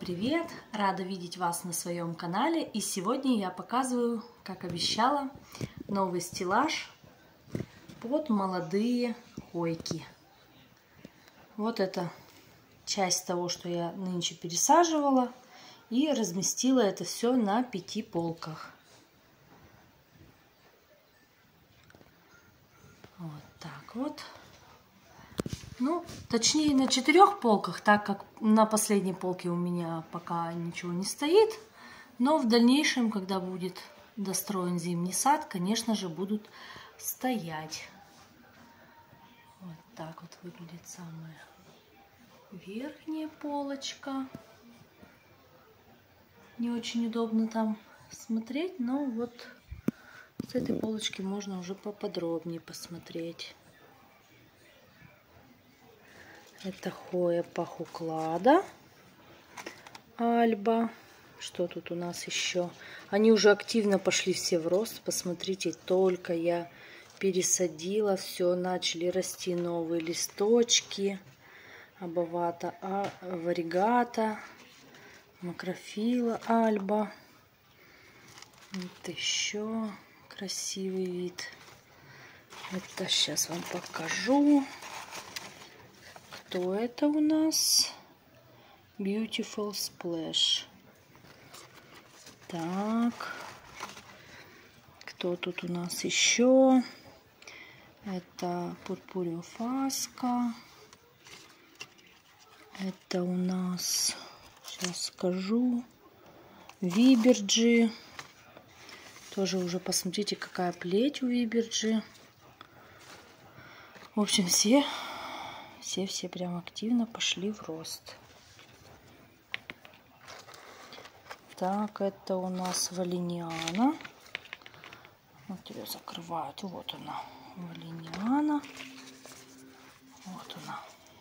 привет! Рада видеть вас на своем канале. И сегодня я показываю, как обещала, новый стеллаж под молодые хойки. Вот это часть того, что я нынче пересаживала, и разместила это все на 5 полках. Вот так вот. Ну, точнее на 4 полках, так как на последней полке у меня пока ничего не стоит. Но в дальнейшем, когда будет достроен зимний сад, конечно же, будут стоять. Вот так вот выглядит самая верхняя полочка. Не очень удобно там смотреть, но вот с этой полочки можно уже поподробнее посмотреть. Это Хоя пахуклада, Альба. Что тут у нас еще? Они уже активно пошли все в рост. Посмотрите, только я пересадила, все, начали расти новые листочки. Абавата, варигата, макрофила, Альба. Вот еще красивый вид. Это сейчас вам покажу. Кто это у нас? Beautiful Splash. Так. Кто тут у нас еще? Это Purpurea Fasca. Это у нас, сейчас скажу, Виберджи. Тоже уже посмотрите, какая плеть у Виберджи. В общем, все прям активно пошли в рост. Так, это у нас валиниана. Вот ее закрывают. Вот она, валиниана. Вот она.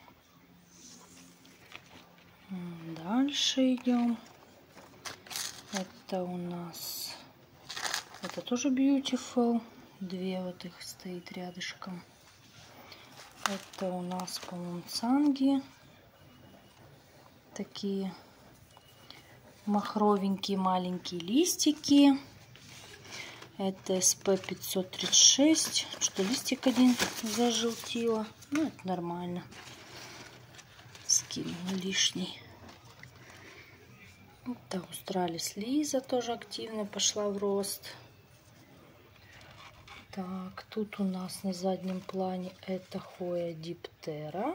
Дальше идем. Это у нас, это тоже Beautiful. Две вот их стоит рядышком. Это у нас, по-моему, цанги. Такие махровенькие маленькие листики. Это SP 536. Что листик один зажелтило. Ну, это нормально. Скинула лишний. Это Australis Лиза тоже активно пошла в рост. Так, тут у нас на заднем плане это Хоя Диптера.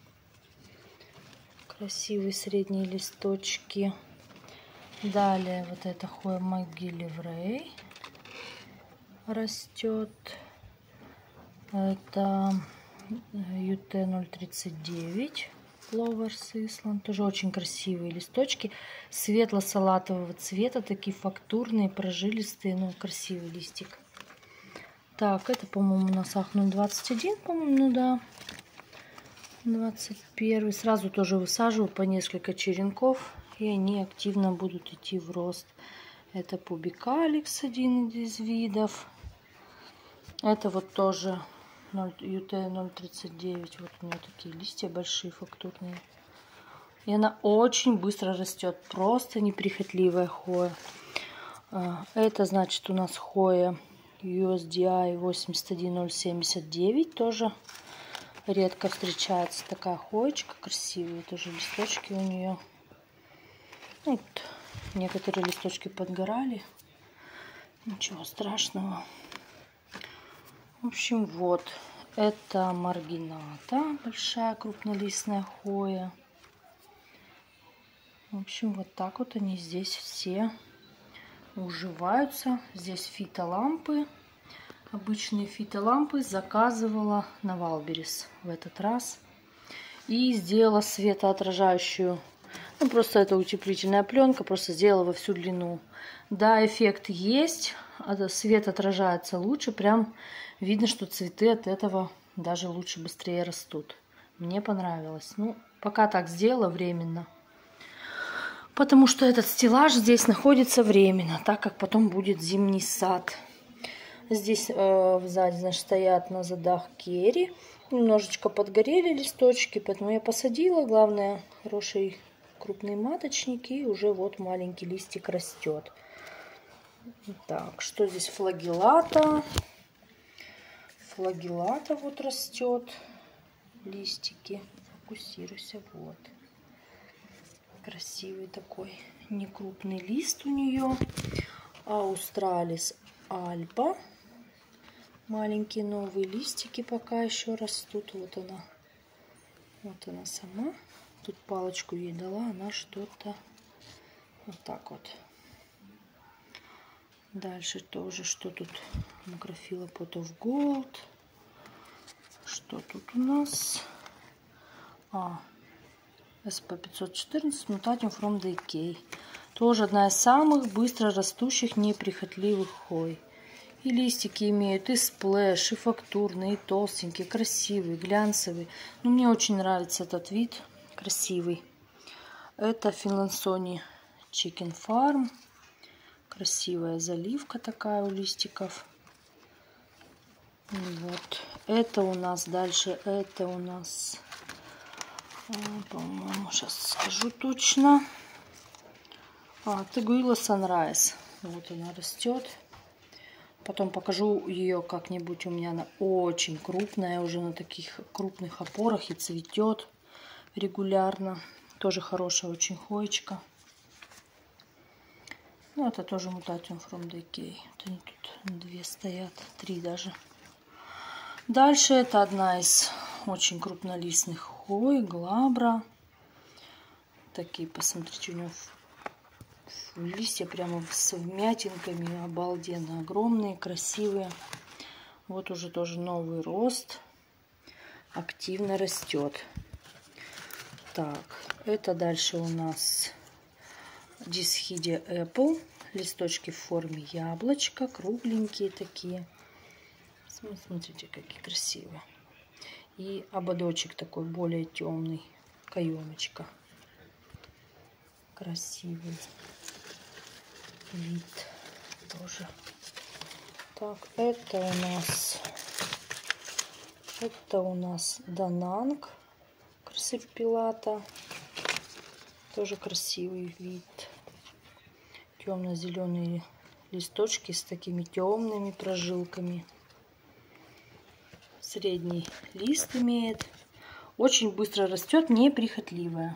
Красивые средние листочки. Далее вот это Хоя МакГилливрей растет. Это UT039 Flowers Island. Тоже очень красивые листочки. Светло-салатового цвета. Такие фактурные, прожилистые, но красивый листик. Так, это, по-моему, у нас АХ-021, по-моему, ну да. 21. Сразу тоже высаживаю по несколько черенков. И они активно будут идти в рост. Это Пубикаликс, один из видов. Это вот тоже UT039. Вот у нее такие листья большие, фактурные. И она очень быстро растет. Просто неприхотливая Хоя. Это, значит, у нас Хоя USDI 81079. Тоже редко встречается такая хоечка. Красивые тоже листочки у нее. Вот. Некоторые листочки подгорали. Ничего страшного. В общем, вот. Это Маргината. Большая крупнолистная Хоя. В общем, вот так вот они здесь все уживаются. Здесь фитолампы. Обычные фитолампы заказывала на Валберес в этот раз. И сделала светоотражающую. Ну, просто это утеплительная пленка. Просто сделала во всю длину. Да, эффект есть. Свет отражается лучше. Прям видно, что цветы от этого даже лучше, быстрее растут. Мне понравилось. Ну, пока так сделала временно. Потому что этот стеллаж здесь находится временно. Так как потом будет зимний сад. Здесь сзади, значит, стоят на задах керри. Немножечко подгорели листочки, поэтому я посадила. Главное, хороший крупный маточник, и уже вот маленький листик растет. Так, что здесь? Флагеллата. Флагеллата вот растет. Листики. Фокусируйся. Вот. Красивый такой некрупный лист у нее. Аустралис альба. Маленькие новые листики пока еще растут. Вот она. Вот она сама. Тут палочку ей дала. Она что-то вот так вот. Дальше тоже, что тут? Макрофила Pot of Gold. Что тут у нас? SP514 Mutatum from Decay. Тоже одна из самых быстро растущих неприхотливых хой. И листики имеют и сплэш, и фактурные, и толстенькие, красивые, глянцевые. Но мне очень нравится этот вид, красивый. Это Finlayson Chicken Farm. Красивая заливка такая у листиков. Вот. Это у нас дальше, это у нас, по-моему, сейчас скажу точно. Teguila Sunrise. Вот она растет. Потом покажу ее как-нибудь. У меня она очень крупная, уже на таких крупных опорах и цветет регулярно. Тоже хорошая очень хоечка. Ну, это тоже Mutatum from Decay. Вот они тут две стоят, три даже. Дальше это одна из очень крупнолистных хой, глабра. Такие, посмотрите, у нее листья прямо с вмятинками, обалденно огромные, красивые. Вот уже тоже новый рост, активно растет. Так, это дальше у нас Dischidia Apple. Листочки в форме яблочка, кругленькие такие. Смотрите, какие красивые. И ободочек такой более темный, каемочка. Красивый вид тоже. Так, это у нас Дананг Красипилата. Тоже красивый вид. Темно-зеленые листочки с такими темными прожилками. Средний лист имеет. Очень быстро растет, неприхотливая.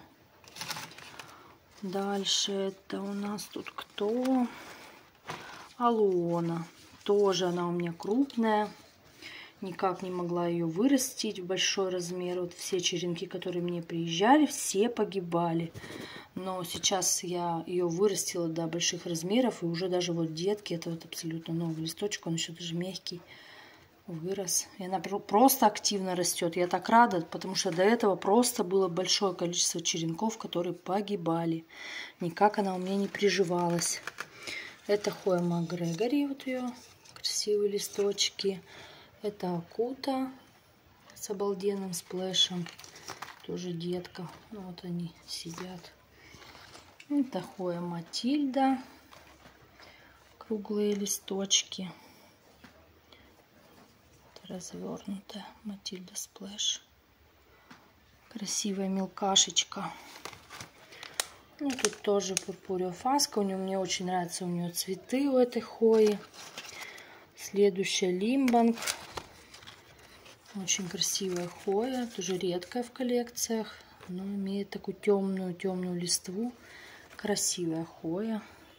Дальше это у нас тут кто? Алуона. Тоже она у меня крупная. Никак не могла ее вырастить в большой размер. Вот все черенки, которые мне приезжали, все погибали. Но сейчас я ее вырастила до больших размеров. И уже даже вот детки, это вот абсолютно новый листочек. Он еще даже мягкий. Вырос. И она просто активно растет. Я так рада, потому что до этого просто было большое количество черенков, которые погибали. Никак она у меня не приживалась. Это Хоя Макгрегори. Вот ее красивые листочки. Это Акута с обалденным сплэшем. Тоже детка. Ну, вот они сидят. Это Хоя Матильда. Круглые листочки. Развернутая Матильда Сплэш. Красивая мелкашечка. Ну, тут тоже пурпуреофаска. Мне очень нравятся у нее цветы у этой хои. Следующая Лимбанг. Очень красивая хоя. Тоже редкая в коллекциях. Но имеет такую темную листву. Красивая хоя.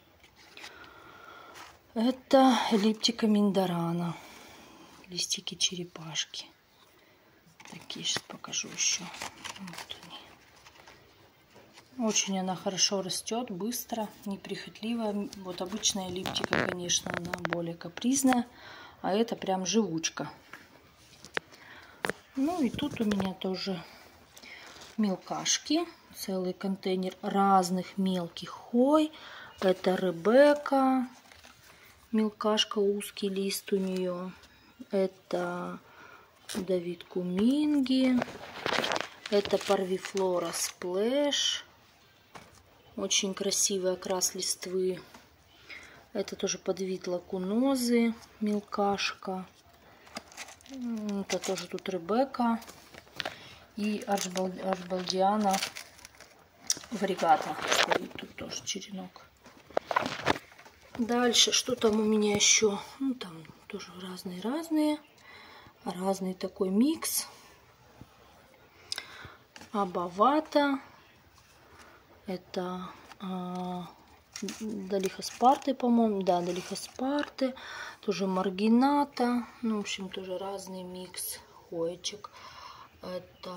Это Эллиптика Миндорана. Листики черепашки. Такие сейчас покажу еще. Вот они. Очень она хорошо растет, быстро, неприхотливая. Вот обычная эллиптика, конечно, она более капризная. А это прям живучка. Ну и тут у меня тоже мелкашки. Целый контейнер разных мелких хой. Это Ребекка. Мелкашка, узкий лист у нее. Это Давид Куминги. Это Парвифлора Сплэш. Очень красивый окрас листвы. Это тоже подвид лакунозы. Мелкашка. Это тоже тут Ребекка. И Арчбалдиана варигата стоит, тут тоже черенок. Дальше, что там у меня еще? Ну, там тоже разные такой микс. Абавата. Это Долихоспарте, по-моему. Да, Долихоспарте. Тоже маргината. Ну, в общем, тоже разный микс хоечек. Это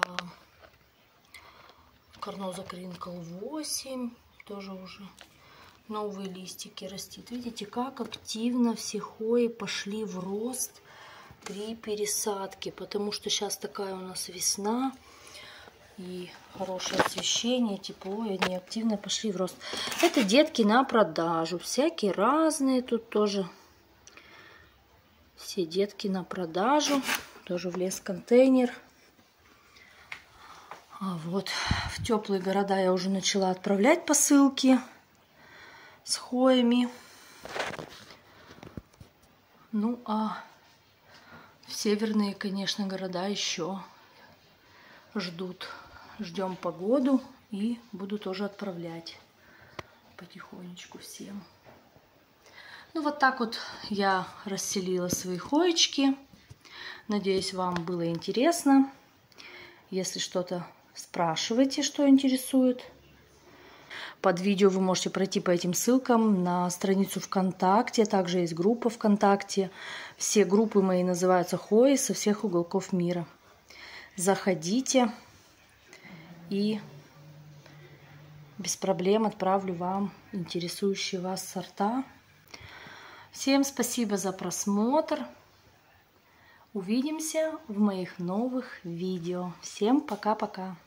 Карноза Кринкл 8. Тоже уже новые листики растит. Видите, как активно все хои пошли в рост при пересадке. Потому что сейчас такая у нас весна. И хорошее освещение, тепло, и они активно пошли в рост. Это детки на продажу. Всякие разные тут тоже. Все детки на продажу. Тоже влез контейнер. А вот в теплые города я уже начала отправлять посылки с хоями. Ну, а в северные, конечно, города еще ждут. Ждем погоду и буду тоже отправлять потихонечку всем. Ну, вот так вот я расселила свои хоечки. Надеюсь, вам было интересно. Если что-то спрашивайте, что интересует. Под видео вы можете пройти по этим ссылкам на страницу ВКонтакте. Также есть группа ВКонтакте. Все группы мои называются хои со всех уголков мира. Заходите, и без проблем отправлю вам интересующие вас сорта. Всем спасибо за просмотр. Увидимся в моих новых видео. Всем пока-пока.